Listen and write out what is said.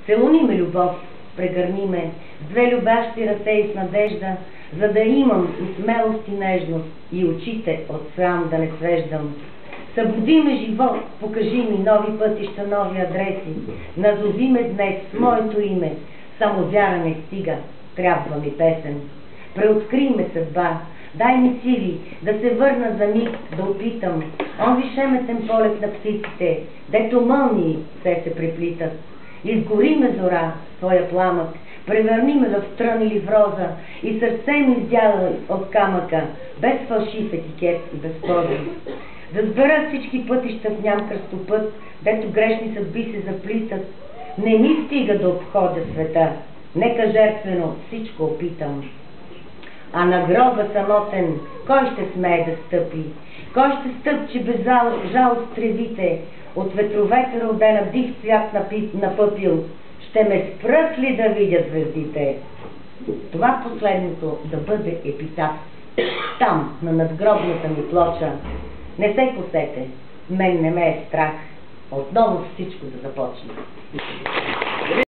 Целуни ме, любов, прегърни ме, с две любящи ръце и с надежда, за да имам и смелост и нежност, и очите от срам да не свеждам. Събуди ме, живот, покажи ми нови пътища, нови адреси, назови ме днес с моето име, само вяра не стига, трябва ми песен. Преоткри ме, съдба, дай ми сили да се върна за миг, да опитам онзи шеметен полет на птиците, дето мълнии все се преплитат. Изгори ме, зора, твоя пламък, превърни ме в трън или в роза и сърце ми изяла от камъка, без фалшив етикет и без поза. Да сбера всички пътища в ням кръстопът, дето грешни съдби се заплитат. Не ми стига да обходя света, нека жертвено всичко опитам. А на гроба самотен, кой ще смее да стъпи? Кой ще стъпче без жалост тревите? От ветровете родена див цвят на пъпил, ще ме спрат ли да видя звездите? Това последното да бъде епитаф. Там, на надгробната ми плоча, не се косете, мен не ме е страх отново всичко да започне.